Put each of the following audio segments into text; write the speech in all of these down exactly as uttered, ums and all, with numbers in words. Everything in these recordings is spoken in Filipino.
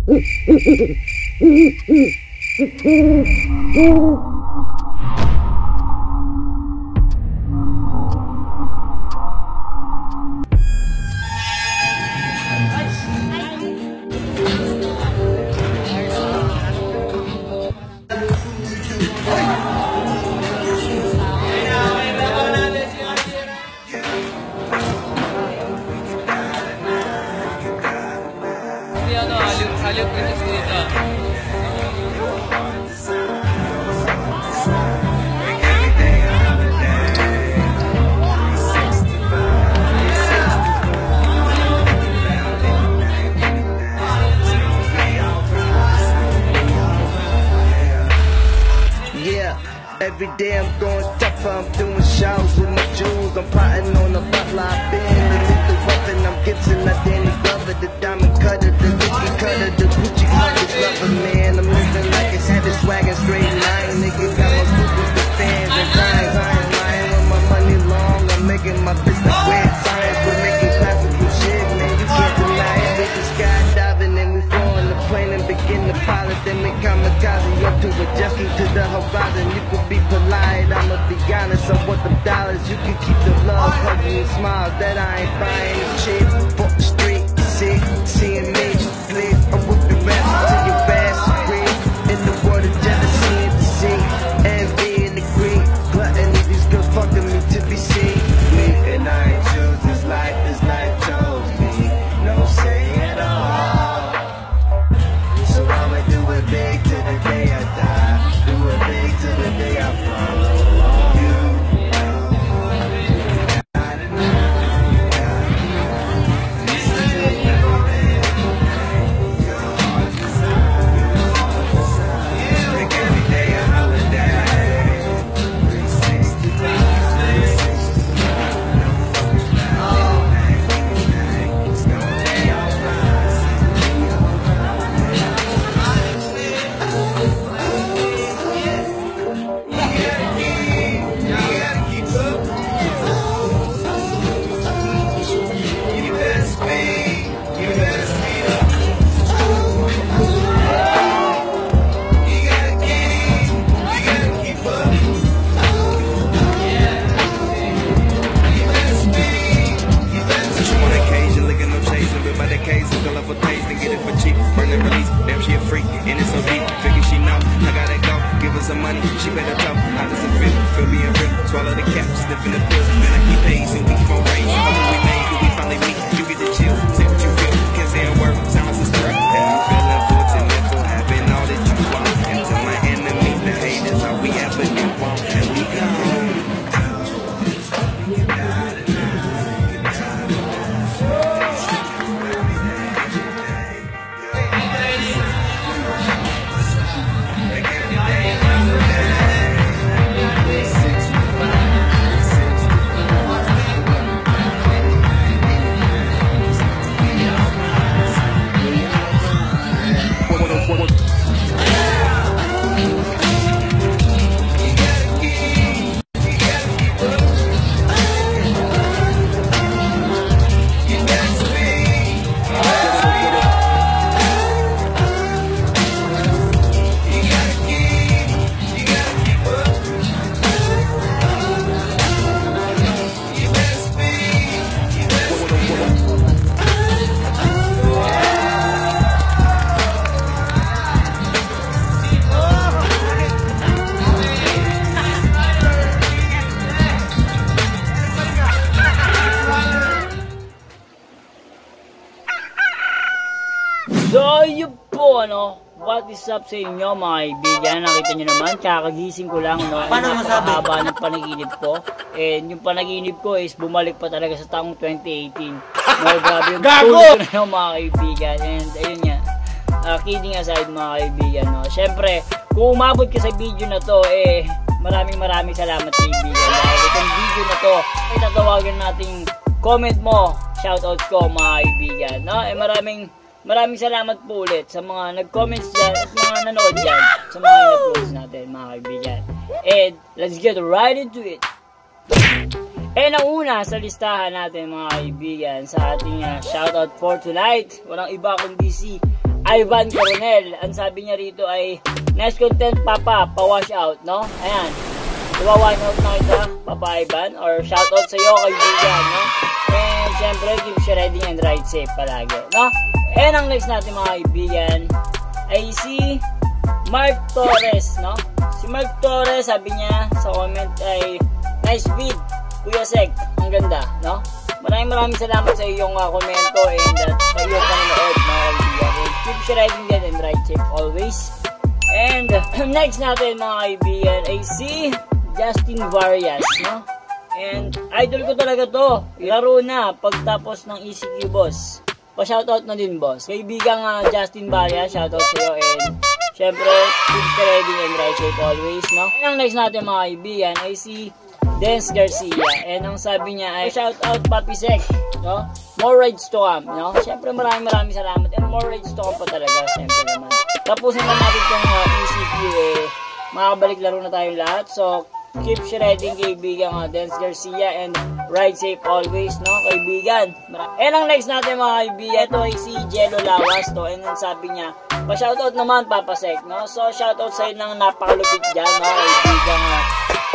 Every day I'm going tougher, I'm doing shows with my jewels. I'm plotting on the butler, I've been a little weapon. I'm Gibson, not Danny Glover, the diamond cutter, the Gucci cutter, the Gucci cutters lover, man. I'm living like it's had the swaggin' straight line. Nigga got my super the fans and rhymes. I ain't lying with my money long. I'm making my business weird science. We're making classical shit, man. You can't deny it. We just skydiving and we flying the plane and begin to pilot. Then we kamikaze up to a jet ski to the horizon. You could be polite, I'ma be honest. I want them dollars. You can keep the love, hugs and smiles. That I ain't buying shit. Fuck the street, sick, seeing major flick. I'm whipping raps till your fast free. In the world of jealousy and deceit, envy and the greed, gluttony. These girls fucking me to be seen. Me and I ain't choose this life, this life chose me. No say at all. So I'ma do it big to the day I die. Do it big to the day I follow you. So yun po, ano, what is up sa inyo mga kaibigan? Nakita nyo naman, kakagising ko lang, no? Paano masabi? Haba ng panaginip ko. And yung panaginip ko is bumalik pa talaga sa taong twenty eighteen. No, grabe yung tulog ko na yung mga kaibigan. And ayun nga, uh, kidding aside mga kaibigan, no? Siyempre, kung umabot ka sa video na to, eh, maraming maraming salamat kaibigan. Dahil itong video na to, ay tatawagan nating comment mo, shoutout ko mga kaibigan, no? Eh, maraming Maraming salamat po ulit sa mga nag-comments dyan at mga nanood dyan sa mga in-uploads natin mga kaibigan. And let's get right into it. And ang una sa listahan natin mga kaibigan sa ating uh, shoutout for tonight, walang iba kundi si Ivan Coronel. Ang sabi niya rito ay, nice content Papa, pa-wash out, no? Ayan. Diba one out na kita, Papa Ivan? Or shoutout sa iyo, kaibigan, no? And syempre, keep shredding and ride safe palagi, no? And ang next natin mga kaibigan ay si Mark Torres, no? Si Mark Torres, sabi niya sa comment ay, nice vid, Kuya Sek, ang ganda, no? Maraming maraming salamat sa iyong uh, komento and uh, sa iyong panonood mga kaibigan. And keep shredding din and ride safe always. And uh, next natin mga kaibigan ay si Justin Varias, no? And idol ko talaga to. Laro na pagtapos ng E C Q, boss. Pa-shoutout na din, boss. Kaibigang uh, Justin Varias, shoutout sa iyo. And syempre, keep shredding and ride safe always, no? And ang next natin mga kaibigan ay si Dance Garcia, and ang sabi niya ay shout out Papi Sek, no? More rides to come, no? Syempre maraming maraming salamat and more rides to come pa talaga, syempre naman. Tapusin na natin itong uh, E C Q, eh, makabalik laro na tayong lahat. So, keep shredding kaibigan uh, Dance Garcia and ride safe always, no? Kaibigan. And ang next natin mga kaibigan, ito ay si Jello Lawas to, and ang sabi niya, pa-shoutout naman Papa Sek, no? So, shoutout sa'yo ng napakalupit dyan, no? Kaibigan uh,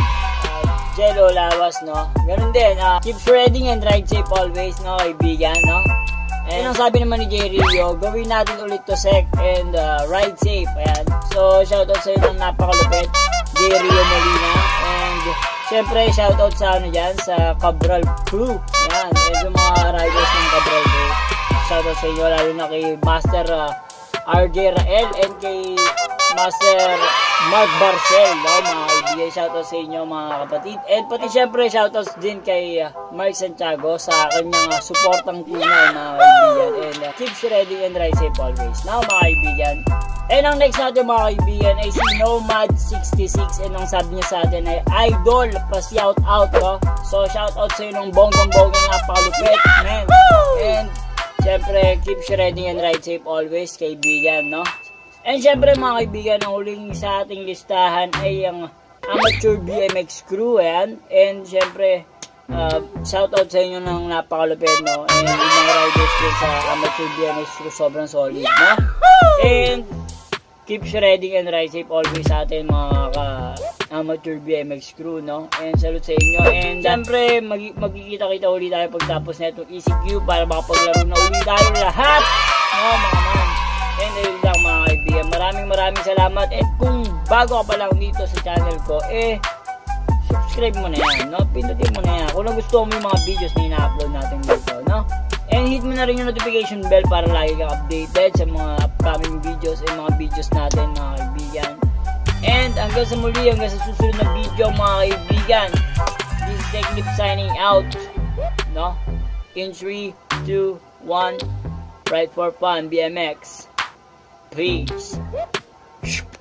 Jello Lawas, no? Ganun din, uh, keep shredding and ride safe always, no, kaibigan, no? And ang sabi naman ni J Rio, gawin natin ulit to Sek and uh, ride safe, ayan. So, shoutout sa iyo ng napakalupit, J Rio Molina. And, syempre, shoutout sa ano dyan, sa Cabral Crew, ayan. And yung mga riders ng Cabral Crew, shoutout sa inyo, lalo na kay Master uh, R J Rael and kay Master Mark Barcel, no, mga kaibigan, shoutout sa inyo mga kapatid. And pati syempre shoutout din kay uh, Mark Santiago sa kanyang uh, supportang tunay mga kaibigan. And uh, keep shredding and ride safe always, now mga kaibigan. And ang next natin mga kaibigan ay si Nomad sixty-six, and ang sabi niya sa atin ay idol, pa-shout out, no? So shoutout sa inyo ng bonggang-bonggang napakalupit, man. And syempre keep shredding and ride safe always, kaibigan, no? And syempre mga kaibigan, ang huling sa ating listahan ay ang Amateur B M X Crew, ayan. And syempre, uh, shoutout sa inyo ng napakalupit, no? And yung mga riders din sa Amateur B M X Crew, sobrang solid, no? And keep shredding and ride safe always sa atin mga ka-Amateur B M X Crew, no? And salute sa inyo. And syempre, mag magkikita-kita ulit tayo pagtapos na itong E C Q para makapaglaro na ulit tayo lahat, no, mga man. And ayun lang mga kaibigan, maraming maraming salamat. And kung bago ka pa lang dito sa channel ko, eh subscribe mo na yan, no? Pindutin mo na yan kung gusto mo yung mga videos na ina-upload natin dito, no? And hit mo na rin yung notification bell para lagi kang updated sa mga upcoming videos and mga videos natin mga kaibigan. And hanggang sa muli, hanggang sa susunod na video mga kaibigan, this is Techlip signing out, no? In three, two, one, ride for fun, B M X. Peace.